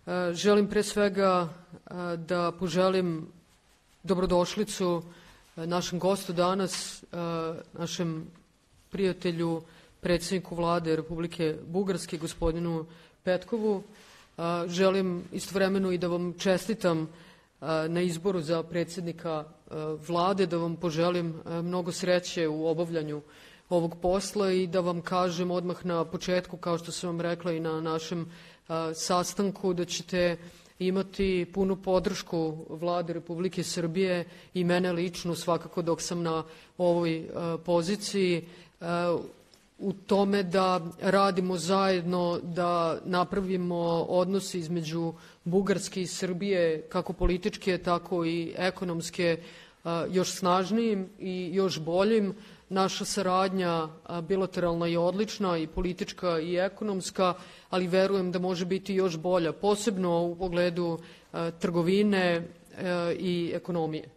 Želim pre svega da poželim dobrodošlicu našem gostu danas, našem prijatelju, predsjedniku vlade Republike Bugarske, gospodinu Petkovu. Želim istovremeno i da vam čestitam na izboru za predsjednika vlade, da vam poželim mnogo sreće u obavljanju ovog posla i da vam kažem odmah na početku, kao što sam vam rekla i na našem sastanku, da ćete imati punu podršku Vlade Republike Srbije i mene lično svakako dok sam na ovoj poziciji u tome da radimo zajedno, da napravimo odnose između Bugarske i Srbije, kako političke, tako i ekonomske, još snažnijim i još boljim. Naša saradnja bilateralna je odlična, i politička i ekonomska, ali verujem da može biti još bolja, posebno u pogledu trgovine i ekonomije.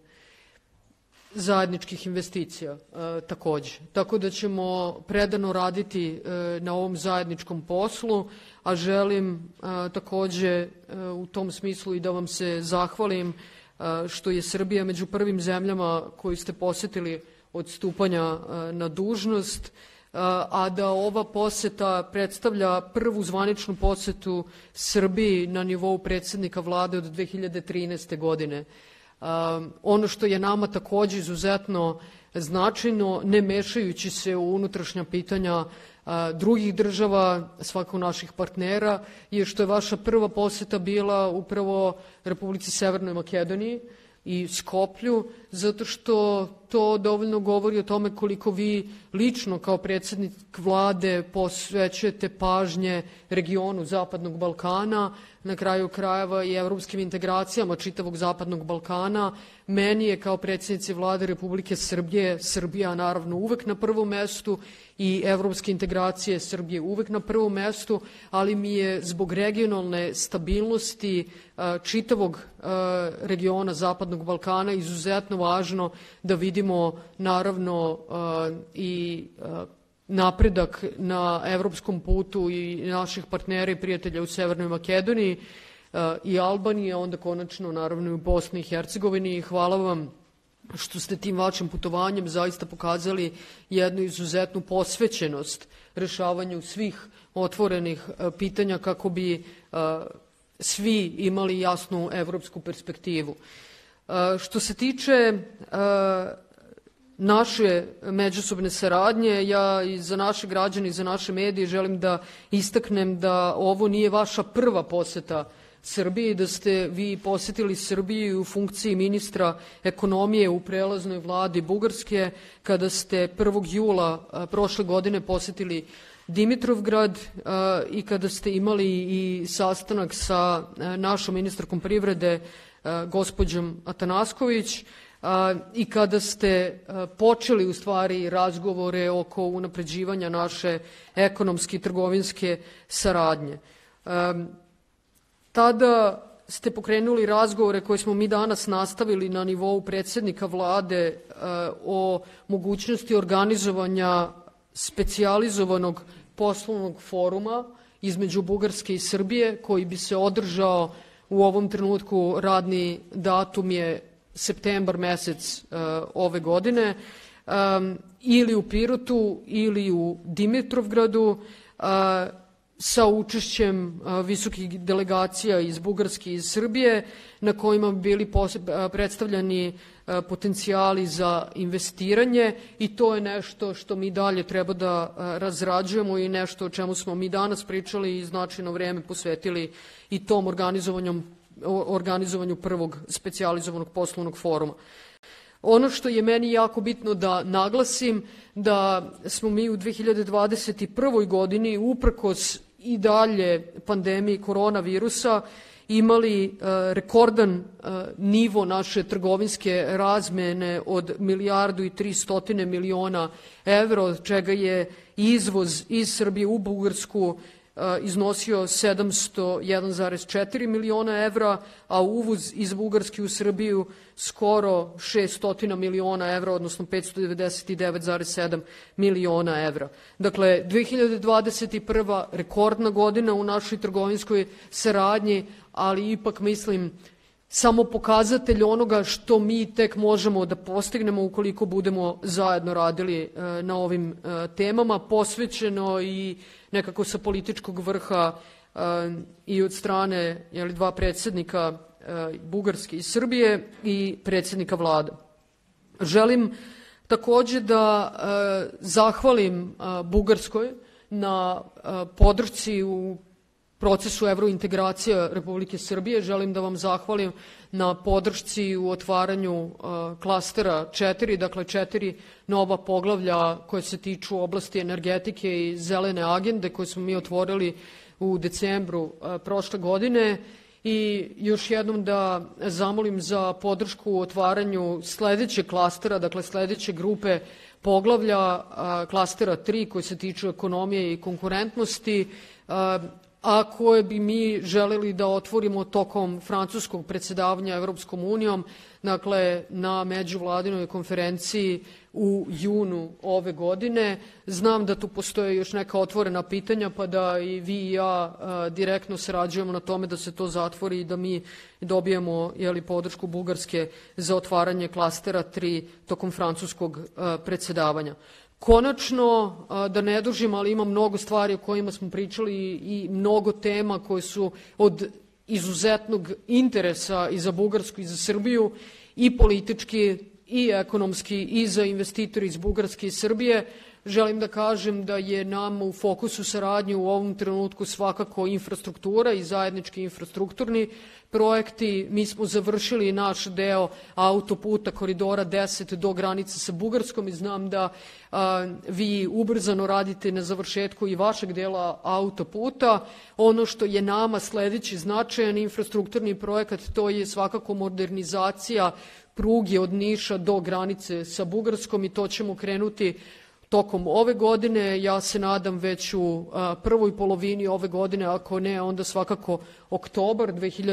Zajedničkih investicija takođe. Tako da ćemo predano raditi na ovom zajedničkom poslu, a želim takođe u tom smislu i da vam se zahvalim što je Srbija među prvim zemljama koju ste posetili od stupanja na dužnost, a da ova poseta predstavlja prvu zvaničnu posetu Srbiji na nivou predsjednika vlade od 2013. godine. Ono što je nama takođe izuzetno značajno, ne mešajući se u unutrašnja pitanja drugih država, svakako naših partnera, je što je vaša prva poseta bila upravo Republici Severnoj Makedoniji i Skoplju, zato što to dovoljno govori o tome koliko vi lično kao predsjednik vlade posvećujete pažnje regionu Zapadnog Balkana, na kraju krajeva i evropskim integracijama čitavog Zapadnog Balkana. Meni je kao predsjednici vlade Republike Srbije Srbija naravno uvek na prvom mestu i evropske integracije Srbije uvek na prvom mestu, ali mi je zbog regionalne stabilnosti čitavog regiona Zapadnog Balkana izuzetno važno da vidimo naravno i napredak na evropskom putu i naših partnera i prijatelja u Severnoj Makedoniji i Albaniji, a onda konačno naravno i u Bosni i Hercegovini. Hvala vam što ste tim vašim putovanjem zaista pokazali jednu izuzetnu posvećenost rešavanju svih otvorenih pitanja kako bi svi imali jasnu evropsku perspektivu. Što se tiče naše međusobne saradnje, ja i za naše građane i za naše medije želim da istaknem da ovo nije vaša prva poseta Srbiji, da ste vi posetili Srbiju u funkciji ministra ekonomije u prelaznoj vladi Bugarske, kada ste 1. jula prošle godine posetili Dimitrovgrad i kada ste imali i sastanak sa našom ministarkom privrede gospođom Atanasković i kada ste počeli u stvari razgovore oko unapređivanja naše ekonomske i trgovinske saradnje. Tada ste pokrenuli razgovore koje smo mi danas nastavili na nivou predsjednika vlade o mogućnosti organizovanja specijalizovanog poslovnog foruma između Bugarske i Srbije, koji bi se održao u ovom trenutku, radni datum je septembar mesec ove godine, ili u Pirotu ili u Dimitrovgradu, sa učešćem visokih delegacija iz Bugarske i iz Srbije, na kojima bi bili predstavljeni potencijali za investiranje, i to je nešto što mi dalje treba da razrađujemo i nešto o čemu smo mi danas pričali i značajno vreme posvetili i tom organizovanju prvog specijalizovanog poslovnog foruma. Ono što je meni jako bitno da naglasim, da smo mi u 2021. godini uprkos i dalje pandemiji koronavirusa imali rekordan nivo naše trgovinske razmene od 1.300 miliona evra, od čega je izvoz iz Srbije u Bugarsku iznosio 701,4 miliona evra, a uvoz iz Bugarske u Srbiju skoro 600 miliona evra, odnosno 599,7 miliona evra. Dakle, 2021. rekordna godina u našoj trgovinskoj saradnji, ali ipak mislim samo pokazatelj onoga što mi tek možemo da postignemo ukoliko budemo zajedno radili na ovim temama, posvećeno i nekako sa političkog vrha i od strane dva predsjednika Bugarske i Srbije i predsjednika vlade. Želim takođe da zahvalim Bugarskoj na podršci u procesu evrointegracija Republike Srbije. Želim da vam zahvalim na podršci u otvaranju klastera 4, dakle 4 nova poglavlja koje se tiču oblasti energetike i zelene agende koje smo mi otvorili u decembru prošle godine. I još jednom da zamolim za podršku u otvaranju sledećeg klastera, dakle sledeće grupe poglavlja, klastera 3 koji se tiču ekonomije i konkurentnosti, a koje bi mi želeli da otvorimo tokom francuskog predsjedavanja Evropskom unijom, dakle na međuvladinoj konferenciji u junu ove godine. Znam da tu postoje još neka otvorena pitanja, pa da i vi i ja direktno sarađujemo na tome da se to zatvori i da mi dobijemo podršku Bugarske za otvaranje klastera 3 tokom francuskog predsjedavanja. Konačno, da ne dužim, ali ima mnogo stvari o kojima smo pričali i mnogo tema koje su od izuzetnog interesa i za Bugarsku i za Srbiju, i politički i ekonomski i za investitore iz Bugarske i Srbije. Želim da kažem da je nam u fokusu saradnje u ovom trenutku svakako infrastruktura i zajednički infrastrukturni projekti. Mi smo završili naš deo autoputa koridora 10 do granice sa Bugarskom i znam da vi ubrzano radite na završetku i vašeg dela autoputa. Ono što je nama sledeći značajan infrastrukturni projekat, to je svakako modernizacija pruge od Niša do granice sa Bugarskom i to ćemo krenuti tokom ove godine. Ja se nadam već u prvoj polovini ove godine, ako ne, onda svakako oktobar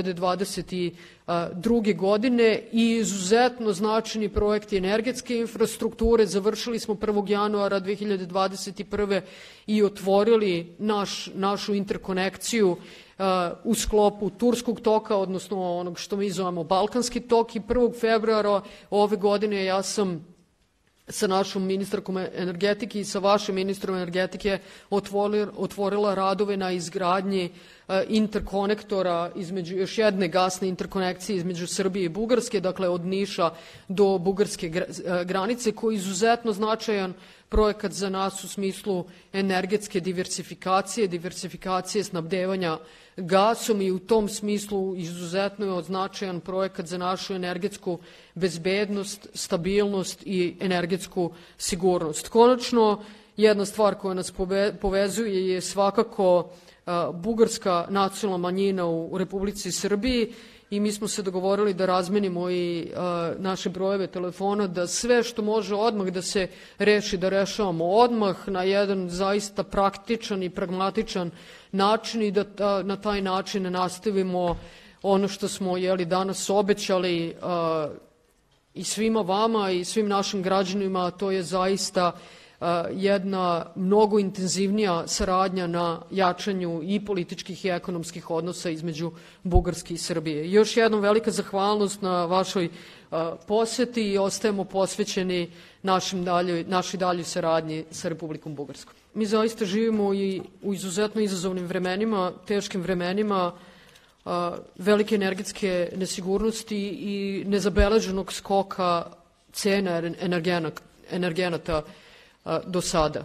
2022. godine. I izuzetno značajni projekti energetske infrastrukture. Završili smo 1. januara 2021. i otvorili našu interkonekciju u sklopu Turskog toka, odnosno onog što mi zovemo Balkanski tok, i 1. februara ove godine ja sam sa našom ministarkom energetike i sa vašim ministrom energetike otvorila radove na izgradnji interkonektora između još jedne gasne interkonekcije između Srbije i Bugarske, dakle od Niša do bugarske granice, koji je izuzetno značajan projekat za nas u smislu energetske diversifikacije snabdevanja gasom i u tom smislu izuzetno je značajan projekat za našu energetsku bezbednost, stabilnost i energetsku sigurnost. Konačno, jedna stvar koja nas povezuje je svakako bugarska nacionalna manjina u Republici Srbiji i mi smo se dogovorili da razmenimo i naše brojeve telefona, da sve što može odmah da se reši, da rešavamo odmah na jedan zaista praktičan i pragmatičan način i da na taj način nastavimo ono što smo danas obećali i svima vama i svim našim građanima, a to je zaista jedna mnogo intenzivnija saradnja na jačanju i političkih i ekonomskih odnosa između Bugarske i Srbije. Još jednom velika zahvalnost na vašoj poseti i ostajemo posvećeni našoj daljoj saradnji sa Republikom Bugarskom. Mi zaista živimo i u izuzetno izazovnim vremenima, teškim vremenima, velike energetske nesigurnosti i nezabeleženog skoka cena energenata do sada.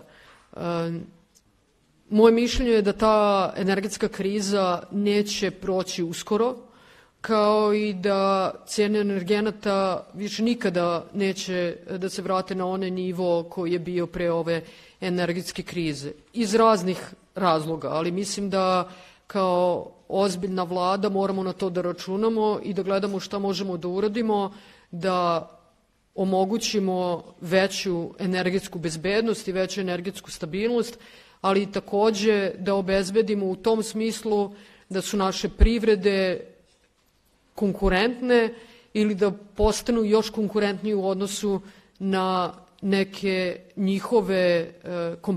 Moje mišljenje je da ta energetska kriza neće proći uskoro, kao i da cene energenata više nikada neće da se vrate na onaj nivo koji je bio pre ove energetske krize. Iz raznih razloga, ali mislim da kao ozbiljna vlada moramo na to da računamo i da gledamo šta možemo da uradimo, da omogućimo veću energetsku bezbednost i veću energetsku stabilnost, ali takođe da obezbedimo u tom smislu da su naše privrede konkurentne ili da postanu još konkurentniji u odnosu na neke njihove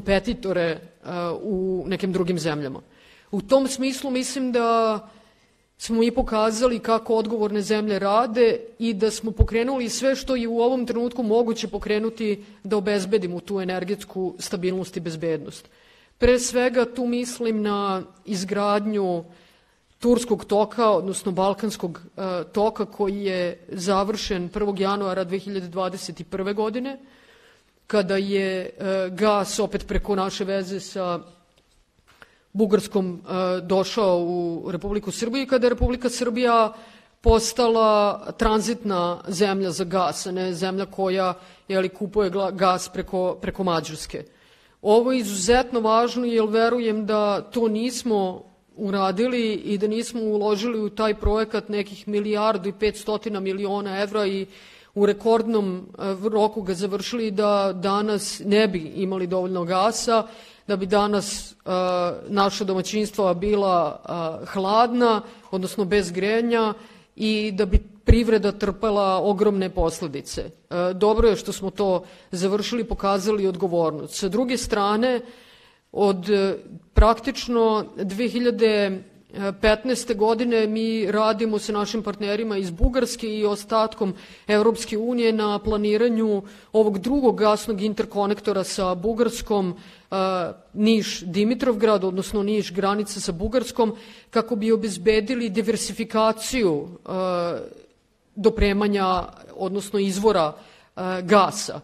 kompetitore u nekim drugim zemljama. U tom smislu mislim da smo i pokazali kako odgovorne zemlje rade i da smo pokrenuli sve što je u ovom trenutku moguće pokrenuti da obezbedimo tu energetsku stabilnost i bezbednost. Pre svega tu mislim na izgradnju Turskog toka, odnosno Balkanskog toka koji je završen 1. januara 2021. godine, kada je gas opet preko naše veze sa Bugarskom došao u Republiku Srbiju i kada je Republika Srbija postala tranzitna zemlja za gas, a ne zemlja koja kupuje gas preko Mađarske. Ovo je izuzetno važno jer verujem da to nismo uradili i da nismo uložili u taj projekat nekih 1.500.000.000 evra i u rekordnom roku ga završili, da danas ne bi imali dovoljno gasa, da bi danas naša domaćinstva bila hladna, odnosno bez grejanja i da bi privreda trpela ogromne posledice. Dobro je što smo to završili, pokazali odgovornost. Sa druge strane, od praktično 2015. godine mi radimo sa našim partnerima iz Bugarske i ostatkom Evropske unije na planiranju ovog drugog gasnog interkonektora sa Bugarskom, Niš-Dimitrovgrad, odnosno Niš granica sa Bugarskom, kako bi obezbedili diversifikaciju dopremanja, odnosno izvora gasa.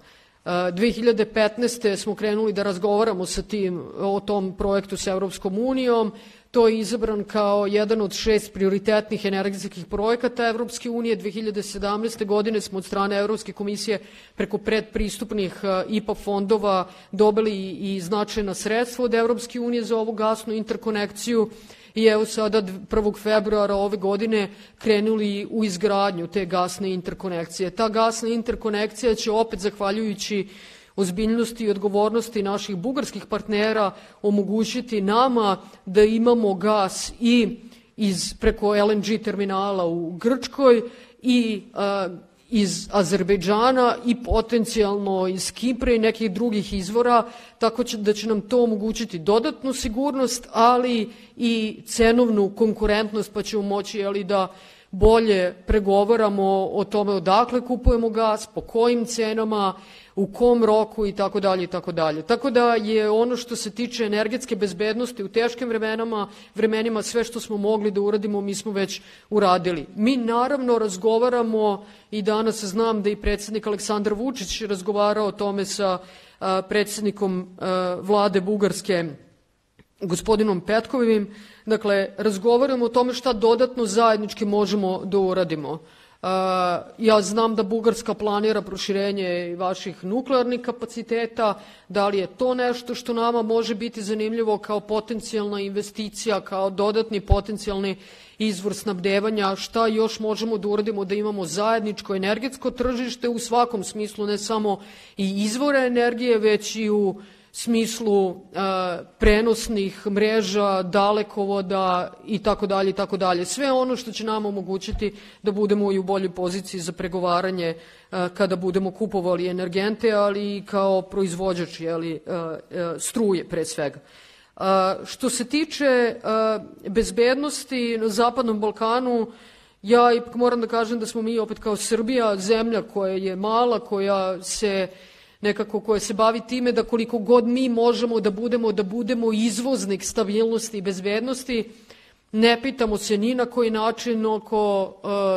2015. smo krenuli da razgovaramo o tom projektu sa Evropskom unijom. To je izabran kao jedan od 6 prioritetnih energetskih projekata Evropske unije. 2017. godine smo od strane Evropske komisije preko predpristupnih IPA fondova dobili i značajna sredstva od Evropske unije za ovu gasnu interkonekciju. I evo sada 1. februara ove godine krenuli u izgradnju te gasne interkonekcije. Ta gasna interkonekcija će opet, zahvaljujući ozbiljnosti i odgovornosti naših bugarskih partnera, omogućiti nama da imamo gas i preko LNG terminala u Grčkoj i iz Azerbejdžana i potencijalno iz Kipra i nekih drugih izvora, tako da će nam to omogućiti dodatnu sigurnost, ali i cenovnu konkurentnost, pa ćemo moći da bolje pregovaramo o tome odakle kupujemo gas, po kojim cenama, u kom roku i tako dalje i tako dalje. Tako da je ono što se tiče energetske bezbednosti u teškim vremenima sve što smo mogli da uradimo mi smo već uradili. Mi naravno razgovaramo i danas znam da i predsjednik Aleksandar Vučić razgovarao o tome sa predsjednikom vlade Bugarske gospodinom Petkovim. Dakle, razgovaramo o tome šta dodatno zajednički možemo da uradimo. Ja znam da Bugarska planira proširenje vaših nuklearnih kapaciteta. Da li je to nešto što nama može biti zanimljivo kao potencijalna investicija, kao dodatni potencijalni izvor snabdevanja? Šta još možemo da uradimo da imamo zajedničko energetsko tržište u svakom smislu, ne samo i izvora energije, već i u smislu prenosnih mreža, dalekovoda i tako dalje i tako dalje. Sve ono što će nam omogućiti da budemo i u boljoj poziciji za pregovaranje kada budemo kupovali energente, ali i kao proizvođač struje pre svega. Što se tiče bezbednosti na Zapadnom Balkanu, ja ipak moram da kažem da smo mi opet kao Srbija zemlja koja je mala, koja se bavi time da koliko god mi možemo da budemo izvoznik stabilnosti i bezbednosti. Ne pitamo se ni na koji način oko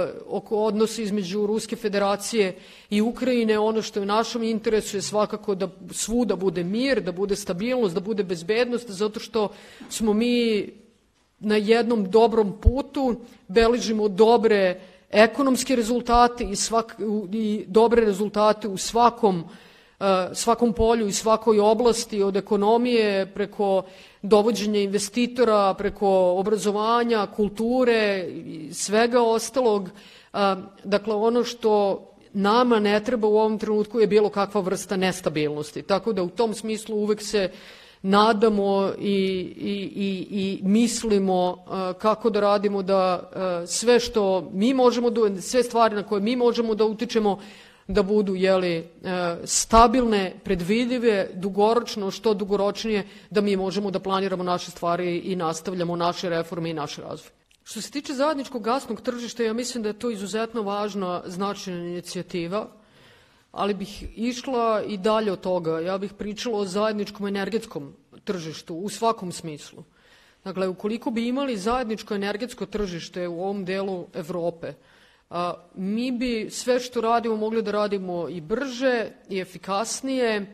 odnosa između Ruske federacije i Ukrajine. Ono što je u našem interesu je svakako da svuda bude mir, da bude stabilnost, da bude bezbednost, zato što smo mi na jednom dobrom putu, beležimo dobre ekonomske rezultate i dobre rezultate u svakom polju i svakoj oblasti, od ekonomije preko dovođenja investitora, preko obrazovanja, kulture i svega ostalog. Dakle, ono što nama ne treba u ovom trenutku je bilo kakva vrsta nestabilnosti. Tako da u tom smislu uvek se nadamo i mislimo kako da radimo da sve što mi možemo, sve stvari na koje mi možemo da utičemo, da budu stabilne, predvidive, dugoročno, što dugoročnije, da mi možemo da planiramo naše stvari i nastavljamo naše reforme i naš razvoj. Što se tiče zajedničkog gasnog tržišta, ja mislim da je to izuzetno važna, značajna inicijativa, ali bih išla i dalje od toga. Ja bih pričala o zajedničkom energetskom tržištu u svakom smislu. Dakle, ukoliko bi imali zajedničko energetsko tržište u ovom delu Evrope, mi bi sve što radimo mogli da radimo i brže i efikasnije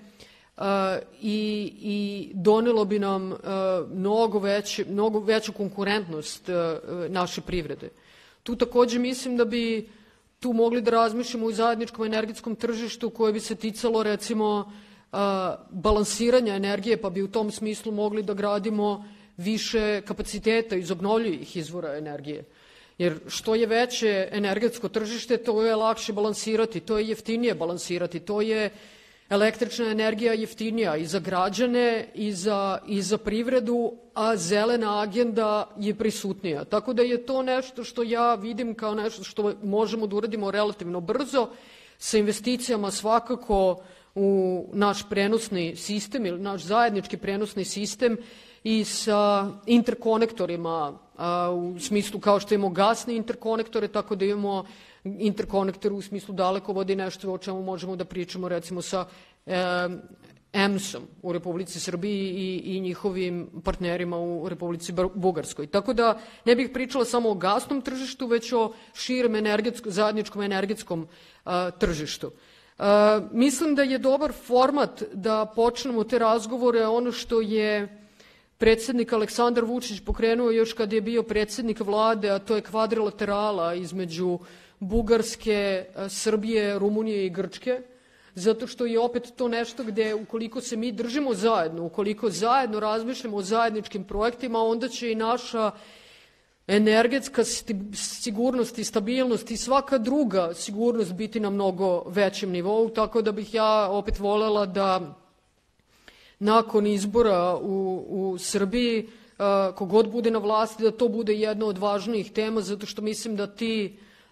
i donelo bi nam mnogo veću konkurentnost naše privrede. Tu takođe mislim da bi tu mogli da razmišljamo o zajedničkom energetskom tržištu koje bi se ticalo recimo balansiranja energije, pa bi u tom smislu mogli da gradimo više kapaciteta iz obnovljivih izvora energije. Jer što je veće energetsko tržište, to je lakše balansirati, to je jeftinije balansirati, to je električna energija jeftinija i za građane i za privredu, a zelena agenda je prisutnija. Tako da je to nešto što ja vidim kao nešto što možemo da uradimo relativno brzo, sa investicijama svakako u naš prenosni sistem ili naš zajednički prenosni sistem i sa interkonektorima u smislu kao što imamo gasne interkonektore, tako da imamo interkonektore u smislu dalekovode i nešto o čemu možemo da pričamo recimo sa EMS-om u Republici Srbiji i njihovim partnerima u Republici Bugarskoj. Tako da ne bih pričala samo o gasnom tržištu, već o širem zajedničkom energetskom tržištu. Mislim da je dobar format da počnemo te razgovore, ono što je predsednik Aleksandar Vučić pokrenuo još kad je bio predsednik vlade, a to je kvadrilaterala između Bugarske, Srbije, Rumunije i Grčke, zato što je opet to nešto gde ukoliko se mi držimo zajedno, ukoliko zajedno razmišljamo o zajedničkim projektima, onda će i naša energetska sigurnost i stabilnost i svaka druga sigurnost biti na mnogo većem nivou, tako da bih ja opet volela da nakon izbora u Srbiji, kogod bude na vlasti, da to bude jedna od važnijih tema, zato što mislim da ti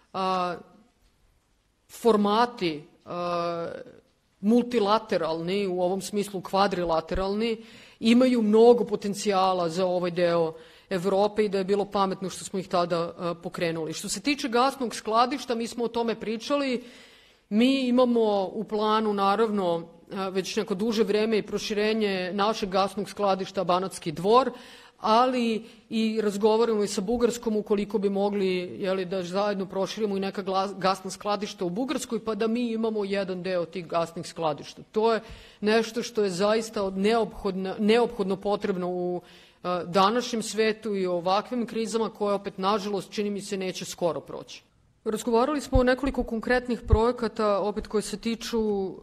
formati multilateralni, u ovom smislu kvadrilateralni, imaju mnogo potencijala za ovaj deo Evrope i da je bilo pametno što smo ih tada pokrenuli. Što se tiče gasnog skladišta, mi smo o tome pričali. Mi imamo u planu, naravno, već neko duže vreme i proširenje našeg gasnog skladišta Banatski Dvor, ali i razgovaramo i sa Bugarskom ukoliko bi mogli da zajedno proširimo i neka gasna skladišta u Bugarskoj, pa da mi imamo jedan deo tih gasnih skladišta. To je nešto što je zaista neophodno potrebno u današnjem svetu i ovakvim krizama koje opet, nažalost, čini mi se neće skoro proći. Razgovarali smo o nekoliko konkretnih projekata, opet koje se tiču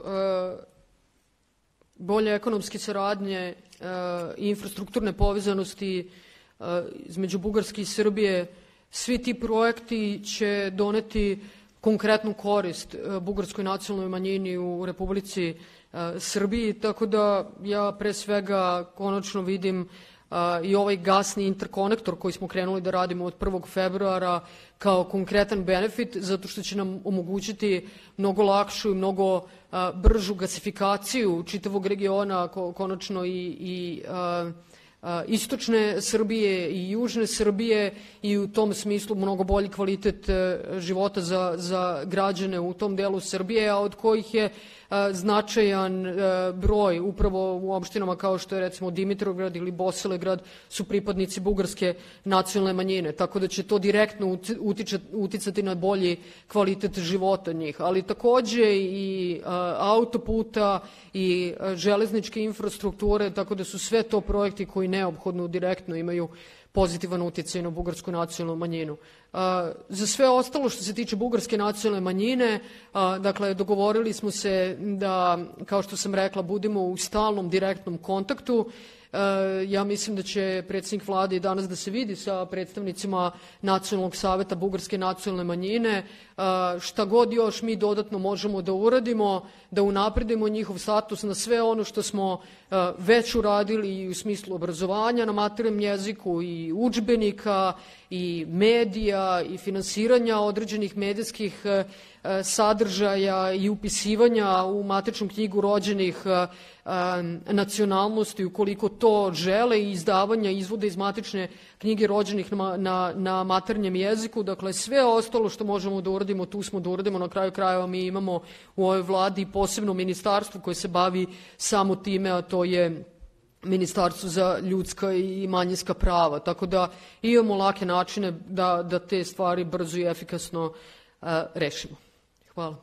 bolje ekonomske saradnje i infrastrukturne povezanosti između Bugarske i Srbije. Svi ti projekti će doneti konkretnu korist bugarskoj nacionalnoj manjini u Republici Srbiji, tako da ja pre svega konačno vidim i ovaj gasni interkonektor koji smo krenuli da radimo od 1. februara kao konkretan benefit, zato što će nam omogućiti mnogo lakšu i mnogo bržu gasifikaciju čitavog regiona, konačno i istočne Srbije i južne Srbije i u tom smislu mnogo bolji kvalitet života za građane u tom delu Srbije, a od kojih je značajan broj upravo u opštinama kao što je recimo Dimitrovgrad ili Bosilegrad su pripadnici bugarske nacionalne manjine, tako da će to direktno uticati na bolji kvalitet života njih, ali takođe i autoputa i železničke infrastrukture, tako da su sve to projekti koji neophodno direktno imaju pozitivan uticaj na bugarsku nacionalnu manjinu. Za sve ostalo što se tiče bugarske nacionalne manjine, dakle, dogovorili smo se da, kao što sam rekla, budemo u stalnom direktnom kontaktu. Ja mislim da će predsednik vlade i danas da se vidi sa predstavnicima Nacionalnog saveta bugarske nacionalne manjine. Šta god još mi dodatno možemo da uradimo, da unapredimo njihov status na sve ono što smo već uradili i u smislu obrazovanja na maternjem jeziku i udžbenika i medija i finansiranja određenih medijskih sadržaja i upisivanja u matičnu knjigu rođenih nacionalnosti, ukoliko to žele, i izdavanja izvoda iz matične knjige rođenih na maternjem jeziku. Dakle, sve ostalo što možemo da uradimo, tu smo da uradimo. Na kraju krajeva mi imamo u ovoj vladi posebno ministarstvo koje se bavi samo time, a to je Ministarstvo za ljudska i manjinska prava. Tako da imamo lake načine da te stvari brzo i efikasno rešimo. Hvala.